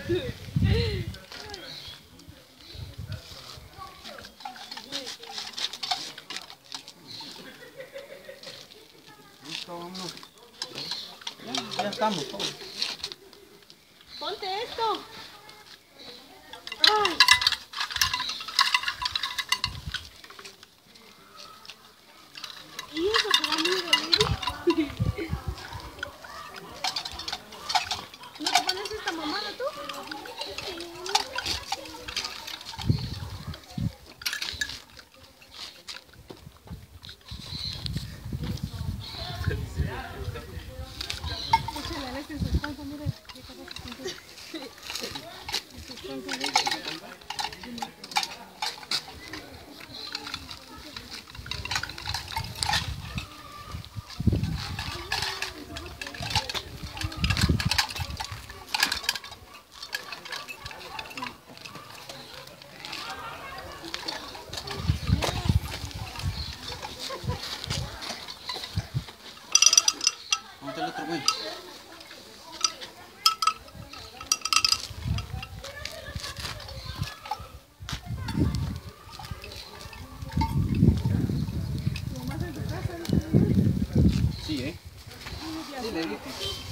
Listo, vámonos. Ya estamos todos. Ponte esto. Ay. ¿Y eso te va a doler? ¿No te pones esta mamada tú? Échale la leche en su espanto, mire. Ponte el otro güey. Sí, sí le dije.